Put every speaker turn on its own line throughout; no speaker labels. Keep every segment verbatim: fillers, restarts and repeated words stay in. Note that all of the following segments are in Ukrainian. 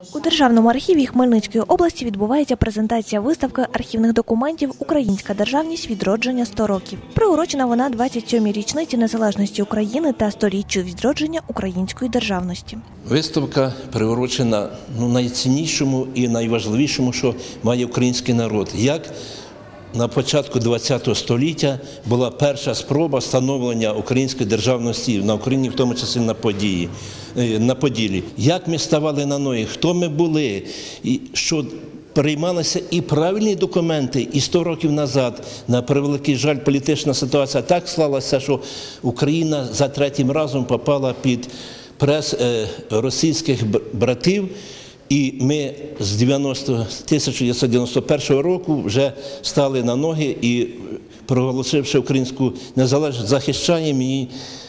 У Державному архіві Хмельницької області відбувається презентація виставки архівних документів «Українська державність. Відродження сто років». Приурочена вона двадцять сьомій річниці незалежності України та сторіччю відродження української державності.
Виставка приурочена ну, найціннішому і найважливішому, що має український народ. Як на початку ХХ століття була перша спроба становлення української державності на Україні, в тому числі на події, на Поділі. Як ми ставали на ноги, хто ми були, і що приймалися і правильні документи, і сто років назад, на превеликий жаль, політична ситуація так склалася, що Україна за третім разом попала під прес російських братів. І ми з тисяча дев'ятсот дев'яносто першого року вже стали на ноги і, проголосивши українську незалежність, захищаємо її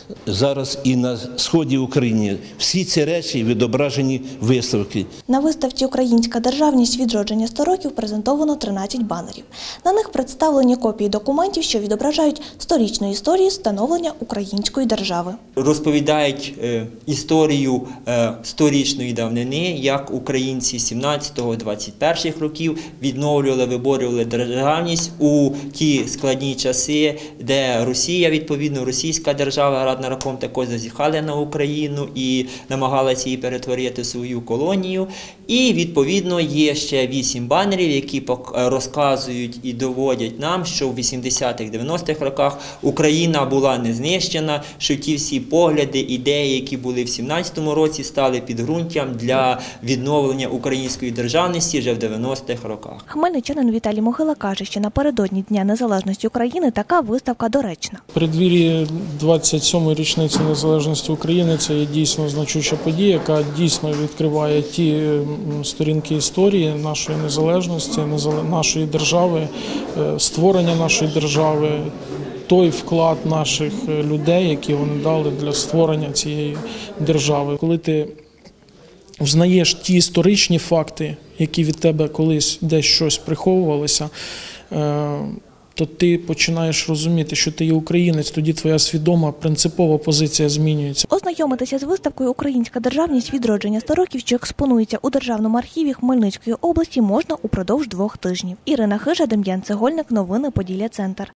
зараз і на сході України. Всі ці речі відображені в виставці.
На виставці «Українська державність. Відродження сто років» презентовано тринадцять банерів. На них представлені копії документів, що відображають сторічну історію становлення української держави.
Розповідають е, історію е, сторічної давнини, як українці сімнадцятого - двадцять перших років відновлювали, виборювали державність у ті складні часи, де Росія, відповідно, російська держава, нарком також зазіхали на Україну і намагалися її перетворити в свою колонію. І, відповідно, є ще вісім банерів, які розказують і доводять нам, що в вісімдесятих - дев'яностих роках Україна була не знищена, що ті всі погляди, ідеї, які були в сімнадцятому році, стали підґрунтям для відновлення української державності вже в дев'яностих роках.
Хмельничанин Віталій Могила каже, що напередодні Дня незалежності України така виставка доречна.
В передвір'ї двадцять сьомої річниці незалежності України це є дійсно значуща подія, яка дійсно відкриває ті сторінки історії нашої незалежності, нашої держави, створення нашої держави, той вклад наших людей, які вони дали для створення цієї держави. Коли ти взнаєш ті історичні факти, які від тебе колись десь щось приховувалися, то ти починаєш розуміти, що ти є українець, тоді твоя свідома, принципова позиція змінюється.
Ознайомитися з виставкою «Українська державність. Відродження сто років», що експонується у Державному архіві Хмельницької області, можна упродовж двох тижнів. Ірина Хижа, Дем'ян Цегольник, новини Поділля Центр.